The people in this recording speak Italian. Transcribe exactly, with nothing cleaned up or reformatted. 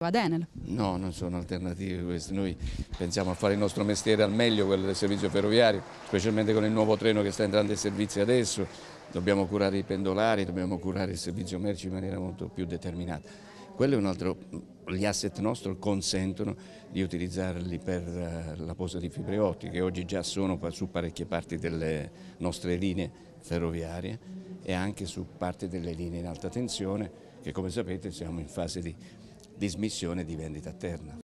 l'alternativa ad Enel. No, non sono alternative queste. Noi pensiamo a fare il nostro mestiere al meglio, quello del servizio ferroviario, specialmente con il nuovo treno che sta entrando in servizio adesso. Dobbiamo curare i pendolari, dobbiamo curare il servizio merci in maniera molto più determinata. Quello è un altro, gli asset nostri consentono di utilizzarli per la posa di fibre ottiche, che oggi già sono su parecchie parti delle nostre linee ferroviarie e anche su parte delle linee in alta tensione, che come sapete siamo in fase di dismissione e di vendita a terna.